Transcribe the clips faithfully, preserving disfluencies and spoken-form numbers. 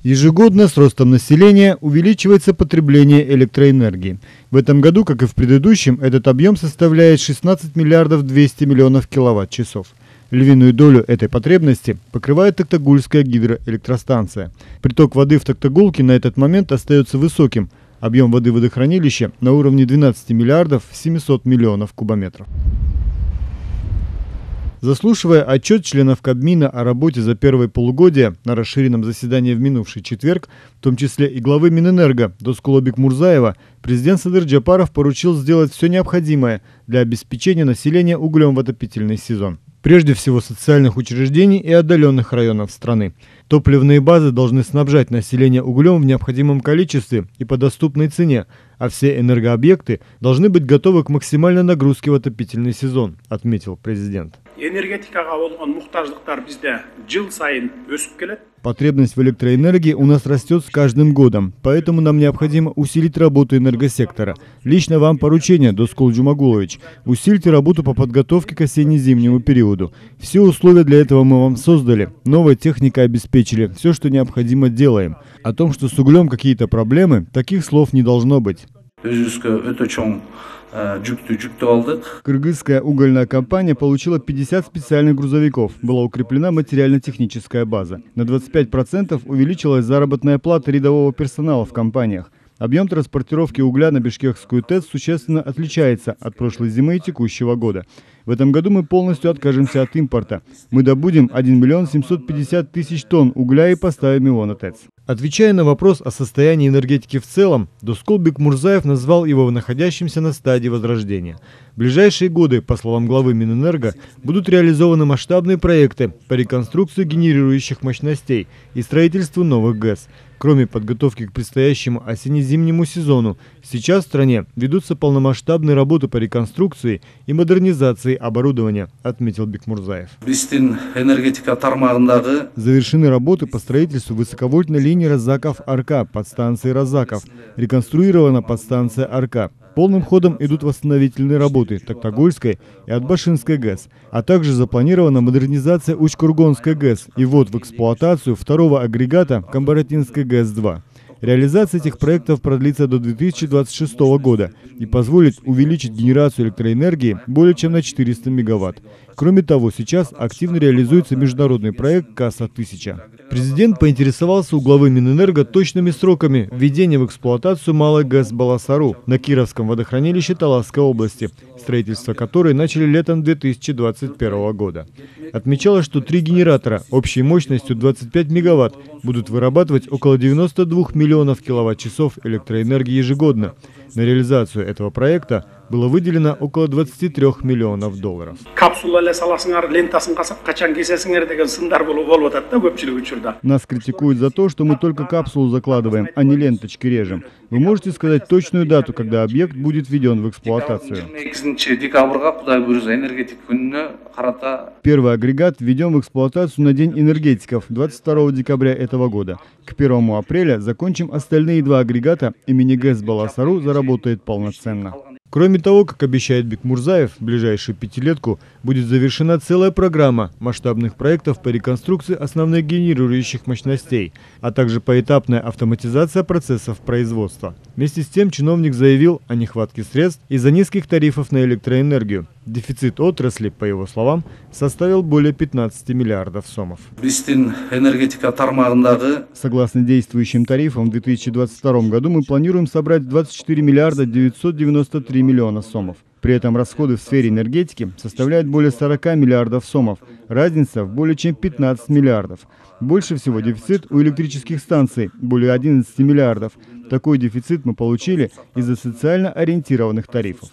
Ежегодно с ростом населения увеличивается потребление электроэнергии. В этом году, как и в предыдущем, этот объем составляет шестнадцать миллиардов двести миллионов киловатт-часов. Львиную долю этой потребности покрывает Токтагульская гидроэлектростанция. Приток воды в Токтагулке на этот момент остается высоким. Объем воды водохранилища на уровне двенадцати миллиардов семисот миллионов кубометров. Заслушивая отчет членов Кабмина о работе за первое полугодие на расширенном заседании в минувший четверг, в том числе и главы Минэнерго Доскула Бикмурзаева, президент Садыр Джапаров поручил сделать все необходимое для обеспечения населения углем в отопительный сезон. Прежде всего социальных учреждений и отдаленных районов страны. Топливные базы должны снабжать население углем в необходимом количестве и по доступной цене, а все энергообъекты должны быть готовы к максимальной нагрузке в отопительный сезон, отметил президент. Потребность в электроэнергии у нас растет с каждым годом, поэтому нам необходимо усилить работу энергосектора. Лично вам поручение, Доскул Джумагулович. Усильте работу по подготовке к осенне-зимнему периоду. Все условия для этого мы вам создали. Новая техника обеспечили. Все, что необходимо, делаем. О том, что с углем какие-то проблемы, таких слов не должно быть. Кыргызская угольная компания получила пятьдесят специальных грузовиков. Была укреплена материально-техническая база. На двадцать пять процентов увеличилась заработная плата рядового персонала в компаниях. Объем транспортировки угля на Бишкекскую ТЭЦ существенно отличается от прошлой зимы и текущего года. В этом году мы полностью откажемся от импорта. Мы добудем один миллион семьсот пятьдесят тысяч тонн угля и поставим его на ТЭЦ. Отвечая на вопрос о состоянии энергетики в целом, Доскул Бикмурзаев назвал его находящимся на стадии возрождения. В ближайшие годы, по словам главы Минэнерго, будут реализованы масштабные проекты по реконструкции генерирующих мощностей и строительству новых ГЭС. Кроме подготовки к предстоящему осенне-зимнему сезону, сейчас в стране ведутся полномасштабные работы по реконструкции и модернизации оборудования, отметил Бикмурзаев. Завершены работы по строительству высоковольтной линии Разаков-Арка подстанции Разаков. Реконструирована подстанция Арка. Полным ходом идут восстановительные работы Токтагульской и Атбашинской ГЭС, а также запланирована модернизация Учкургонской ГЭС и ввод в эксплуатацию второго агрегата Камбаратинской ГЭС-два. Реализация этих проектов продлится до две тысячи двадцать шестого года и позволит увеличить генерацию электроэнергии более чем на четыреста мегаватт. Кроме того, сейчас активно реализуется международный проект Каса-тысяча. Президент поинтересовался у главы Минэнерго точными сроками введения в эксплуатацию малой ГЭС Баласару на Кировском водохранилище Таласской области, строительство которой начали летом две тысячи двадцать первого года. Отмечалось, что три генератора общей мощностью двадцать пять мегаватт будут вырабатывать около девяноста двух миллионов киловатт-часов электроэнергии ежегодно. На реализацию этого проекта было выделено около двадцати трёх миллионов долларов. Нас критикуют за то, что мы только капсулу закладываем, а не ленточки режем. Вы можете сказать точную дату, когда объект будет введен в эксплуатацию? Первый агрегат введен в эксплуатацию на День энергетиков двадцать второго декабря этого года. К первому апреля закончим остальные два агрегата, и мини-ГЭС Баласару заработает полноценно. Кроме того, как обещает Бикмурзаев, в ближайшую пятилетку будет завершена целая программа масштабных проектов по реконструкции основных генерирующих мощностей, а также поэтапная автоматизация процессов производства. Вместе с тем чиновник заявил о нехватке средств из-за низких тарифов на электроэнергию. Дефицит отрасли, по его словам, составил более пятнадцати миллиардов сомов. Согласно действующим тарифам, в две тысячи двадцать втором году мы планируем собрать двадцать четыре миллиарда девятьсот девяносто три миллиона сомов. При этом расходы в сфере энергетики составляют более сорока миллиардов сомов. Разница в более чем пятнадцать миллиардов. Больше всего дефицит у электрических станций – более одиннадцати миллиардов. Такой дефицит мы получили из-за социально ориентированных тарифов.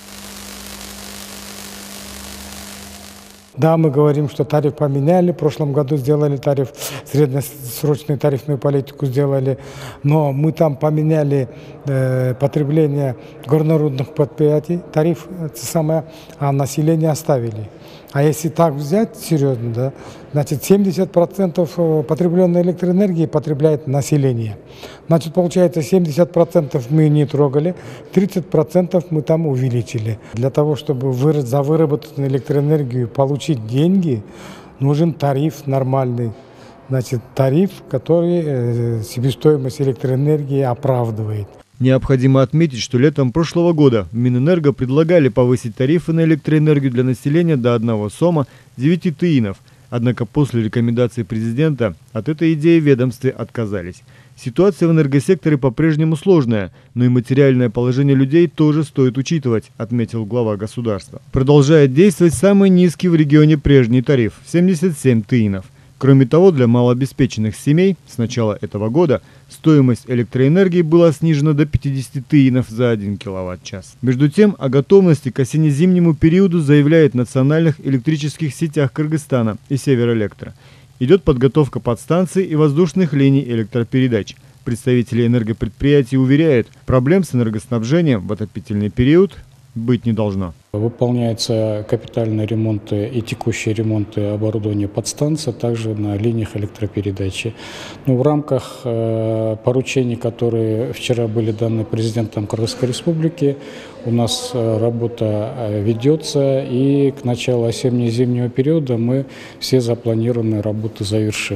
Да, мы говорим, что тариф поменяли, в прошлом году сделали тариф, среднесрочную тарифную политику сделали, но мы там поменяли э, потребление горнорудных предприятий, тариф это самое, а население оставили. А если так взять серьезно, да, значит семьдесят процентов потребленной электроэнергии потребляет население. Значит, получается семьдесят процентов мы не трогали, тридцать процентов мы там увеличили. Для того, чтобы за выработанную электроэнергию получить деньги, нужен тариф нормальный. значит, тариф, который э, себестоимость электроэнергии оправдывает. Необходимо отметить, что летом прошлого года в Минэнерго предлагали повысить тарифы на электроэнергию для населения до одного сома девяти тиинов. Однако после рекомендаций президента от этой идеи в ведомстве отказались. Ситуация в энергосекторе по-прежнему сложная, но и материальное положение людей тоже стоит учитывать, отметил глава государства. Продолжает действовать самый низкий в регионе прежний тариф – семьдесят семь тиинов. Кроме того, для малообеспеченных семей с начала этого года стоимость электроэнергии была снижена до пятидесяти тиинов за один киловатт-час. Между тем, о готовности к осенне-зимнему периоду заявляет в национальных электрических сетях Кыргызстана и Северэлектро. Идет подготовка подстанций и воздушных линий электропередач. Представители энергопредприятий уверяют, проблем с энергоснабжением в отопительный период быть не должно. Выполняются капитальные ремонты и текущие ремонты оборудования подстанций, также на линиях электропередачи. Но в рамках э, поручений, которые вчера были даны президентом Кыргызской Республики, у нас э, работа э, ведется, и к началу осенне-зимнего периода мы все запланированные работы завершим.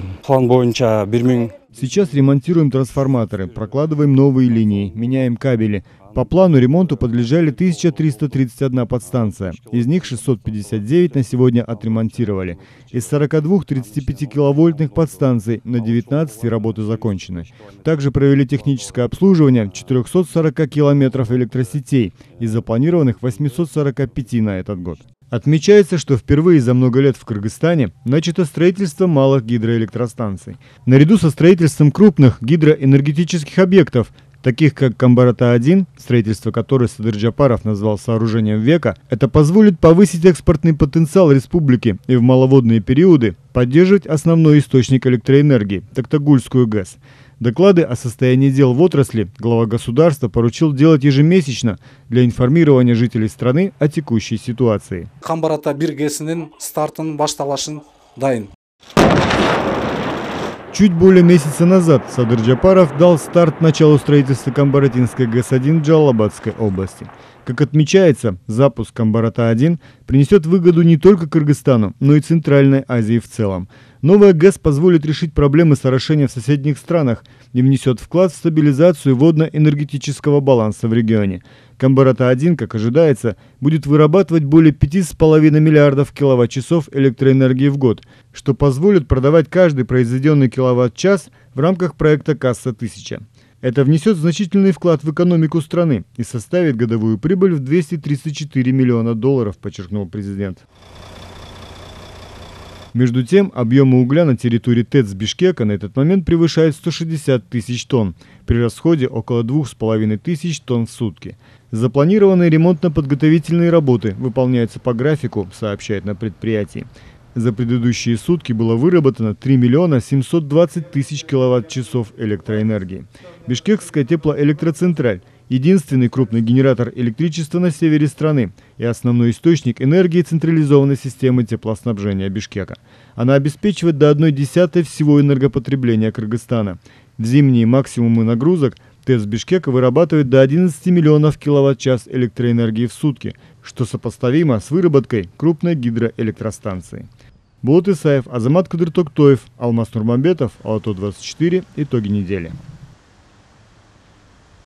Сейчас ремонтируем трансформаторы, прокладываем новые линии, меняем кабели. По плану ремонту подлежали тысяча триста тридцать одна подстанция. Из них шестьсот пятьдесят девять на сегодня отремонтировали. Из сорока двух тридцати пяти киловольтных подстанций на девятнадцати работы закончены. Также провели техническое обслуживание четырёхсот сорока километров электросетей из запланированных восьмисот сорока пяти на этот год. Отмечается, что впервые за много лет в Кыргызстане начато строительство малых гидроэлектростанций. Наряду со строительством крупных гидроэнергетических объектов, таких как Камбарата один, строительство которой Садыр Джапаров назвал сооружением века, это позволит повысить экспортный потенциал республики и в маловодные периоды поддерживать основной источник электроэнергии – Токтагульскую ГЭС. Доклады о состоянии дел в отрасли глава государства поручил делать ежемесячно для информирования жителей страны о текущей ситуации. Камбарата бир ГЭСинин стартын башталашын дайын. Чуть более месяца назад Садыр Джапаров дал старт началу строительства Камбаратинской ГЭС один в Джалалабадской области. Как отмечается, запуск Камбарата один принесет выгоду не только Кыргызстану, но и Центральной Азии в целом. Новая ГЭС позволит решить проблемы с орошением в соседних странах и внесет вклад в стабилизацию водно-энергетического баланса в регионе. Камбарата один, как ожидается, будет вырабатывать более пяти с половиной миллиардов киловатт-часов электроэнергии в год, что позволит продавать каждый произведенный киловатт-час в рамках проекта «Касса тысяча». Это внесет значительный вклад в экономику страны и составит годовую прибыль в двести тридцать четыре миллиона долларов, подчеркнул президент. Между тем, объемы угля на территории ТЭЦ Бишкека на этот момент превышают сто шестьдесят тысяч тонн, при расходе около двух с половиной тысяч тонн в сутки. Запланированные ремонтно-подготовительные работы выполняются по графику, сообщает на предприятии. За предыдущие сутки было выработано три миллиона семьсот двадцать тысяч киловатт-часов электроэнергии. Бишкекская теплоэлектроцентраль – единственный крупный генератор электричества на севере страны и основной источник энергии централизованной системы теплоснабжения Бишкека. Она обеспечивает до одной десятой всего энергопотребления Кыргызстана. В зимние максимумы нагрузок ТЭЦ Бишкека вырабатывает до одиннадцати миллионов киловатт-час электроэнергии в сутки, что сопоставимо с выработкой крупной гидроэлектростанции. Болот Исаев, Азамат Кадыр Токтоев, Алмаз Нурманбетов, Алато двадцать четыре. Итоги недели.